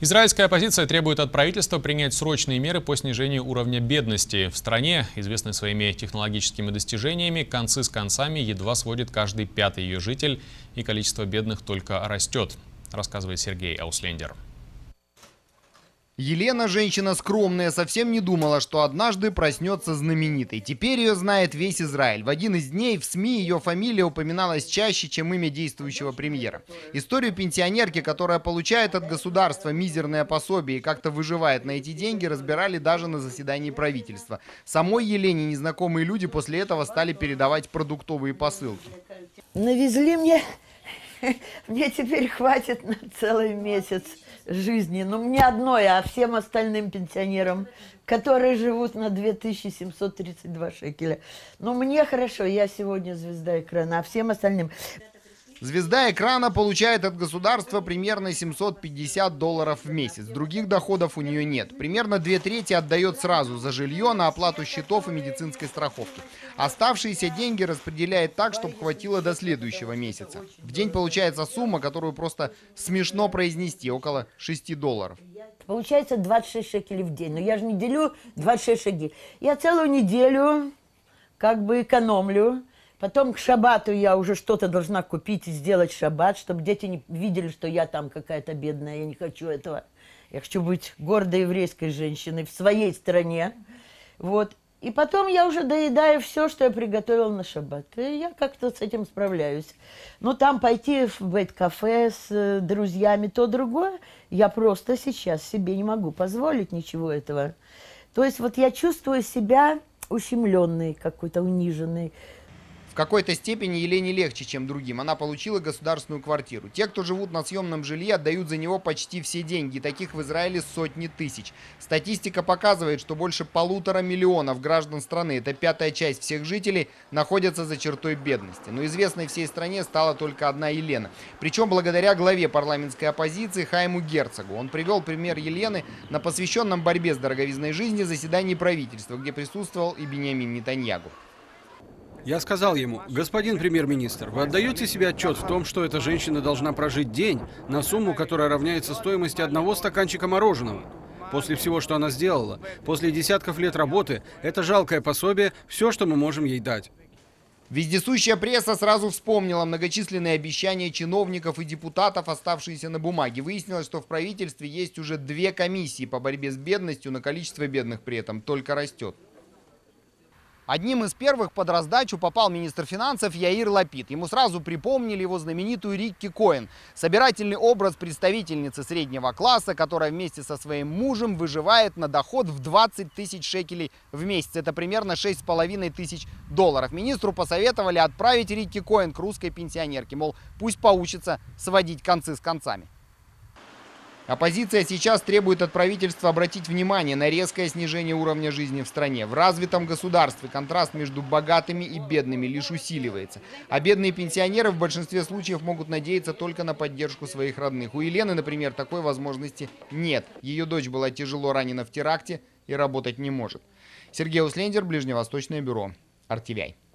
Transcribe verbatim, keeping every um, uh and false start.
Израильская оппозиция требует от правительства принять срочные меры по снижению уровня бедности. В стране, известной своими технологическими достижениями, концы с концами едва сводит каждый пятый ее житель, и количество бедных только растет, рассказывает Сергей Ауслендер. Елена, женщина скромная, совсем не думала, что однажды проснется знаменитой. Теперь ее знает весь Израиль. В один из дней в СМИ ее фамилия упоминалась чаще, чем имя действующего премьера. Историю пенсионерки, которая получает от государства мизерное пособие и как-то выживает на эти деньги, разбирали даже на заседании правительства. Самой Елене незнакомые люди после этого стали передавать продуктовые посылки. Навезли мне, мне теперь хватит на целый месяц жизни. Ну, не одной, а всем остальным пенсионерам, которые живут на две тысячи семьсот тридцать два шекеля. Ну, мне хорошо, я сегодня звезда экрана, а всем остальным... Звезда экрана получает от государства примерно семьсот пятьдесят долларов в месяц. Других доходов у нее нет. Примерно две трети отдает сразу за жилье, на оплату счетов и медицинской страховки. Оставшиеся деньги распределяет так, чтобы хватило до следующего месяца. В день получается сумма, которую просто смешно произнести, около шести долларов. Получается двадцать шесть шекелей в день. Но я же не делю двадцать шесть шекелей. Я целую неделю как бы экономлю. Потом к шаббату я уже что-то должна купить и сделать шаббат, чтобы дети не видели, что я там какая-то бедная. Я не хочу этого. Я хочу быть гордой еврейской женщиной в своей стране. Вот. И потом я уже доедаю все, что я приготовила на шаббат. И я как-то с этим справляюсь. Но там пойти в бейт-кафе с друзьями, то другое, я просто сейчас себе не могу позволить ничего этого. То есть вот я чувствую себя ущемленной, какой-то униженной. В какой-то степени Елене легче, чем другим. Она получила государственную квартиру. Те, кто живут на съемном жилье, отдают за него почти все деньги. Таких в Израиле сотни тысяч. Статистика показывает, что больше полутора миллионов граждан страны, это пятая часть всех жителей, находятся за чертой бедности. Но известной всей стране стала только одна Елена. Причем благодаря главе парламентской оппозиции Хайму Герцогу. Он привел пример Елены на посвященном борьбе с дороговизной жизнью заседании правительства, где присутствовал и Биньямин Нетаньягу. Я сказал ему: господин премьер-министр, вы отдаете себе отчет в том, что эта женщина должна прожить день на сумму, которая равняется стоимости одного стаканчика мороженого? После всего, что она сделала, после десятков лет работы, это жалкое пособие – все, что мы можем ей дать. Вездесущая пресса сразу вспомнила многочисленные обещания чиновников и депутатов, оставшиеся на бумаге. Выяснилось, что в правительстве есть уже две комиссии по борьбе с бедностью, но количество бедных при этом только растет. Одним из первых под раздачу попал министр финансов Яир Лапид. Ему сразу припомнили его знаменитую Рикки Коэн. Собирательный образ представительницы среднего класса, которая вместе со своим мужем выживает на доход в двадцать тысяч шекелей в месяц. Это примерно шесть с половиной тысяч долларов. Министру посоветовали отправить Рикки Коэн к русской пенсионерке. Мол, пусть поучится сводить концы с концами. Оппозиция сейчас требует от правительства обратить внимание на резкое снижение уровня жизни в стране. В развитом государстве контраст между богатыми и бедными лишь усиливается. А бедные пенсионеры в большинстве случаев могут надеяться только на поддержку своих родных. У Елены, например, такой возможности нет. Ее дочь была тяжело ранена в теракте и работать не может. Сергей Ауслендер, Ближневосточное бюро, эр ти ви ай.